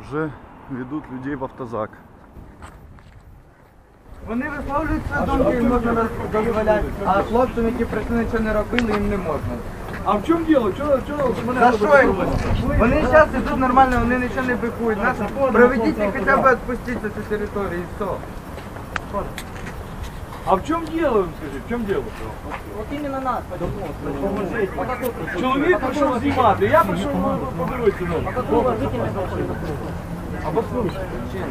Вже ведуть людей в автозак. Вони висловлюють свої думки, їм можна дозволяти, а хлопцям, які прийшли, нічого не робили, їм не можна. А в чому діло? Чого мене За що їм? Вони зараз йдуть нормально, вони нічого не бикують. Проведіть і хоча б відпустіть цю територію і все. А в чому діло, скажіть, в чому діло? От іменно нас, поможіть. Чоловік прийшов знімати, я прийшов подивитися. Обоснуйся.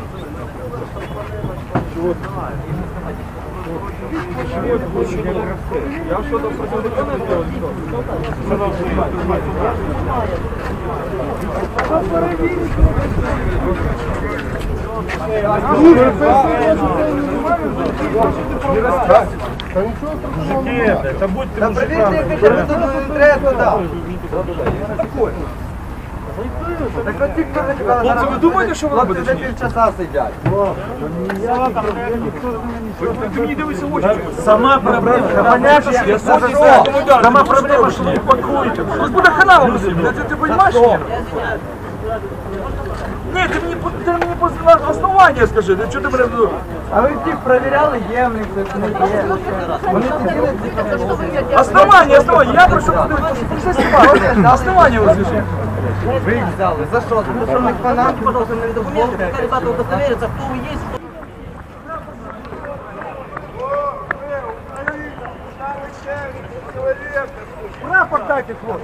Я что-то противозаконное сделал? Это будьте Да проверьте, хотя бы тут не треба туди. Так от ті, хто зачекали, Хлопці, ви думаєте, що ви робите? Хлопці за півчаса сидять. Ти мені дивишся в очі. Сама проблема. Сама проблема, що ви пакуєте. Ось буде хана вам усім. Ти розумієш? Ні, ти мені основання скажи. Чого ти мене... А ви всіх перевіряли, є в них це, не є. Вони сиділи, Основання. Я прошу подивитися. Основання ви скажи. ви їх взяли. За що? Тому що в них фанатки. Пожалуйста, на документы, пускай ребята удостоверятся, кто вы есть. Прапор дайте, хлопці.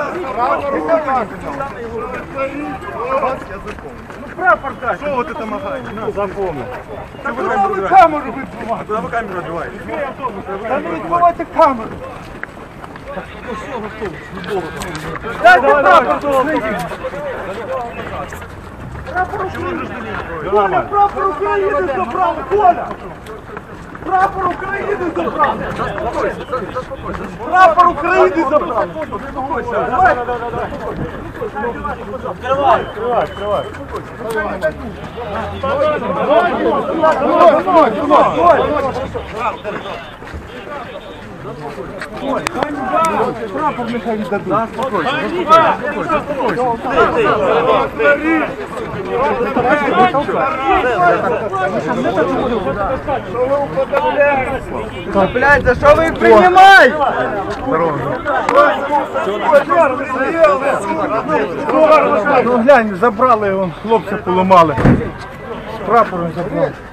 Прапор дайте. Что вот это махаете? Запомни. Так куди ви камеру відбиваєте? Куда вы камеру одеваете? Та не відбивайте камеру. Дайте прапор дослідити. Коля, прапор України забрали, Коля! Прапор України забрали! Прапор України забрали! Открывай. Прапор нехай віддадуть. Блядь, за що ви їх приймаєте? Ну глянь, забрали його, хлопці поламали. З прапором забрали.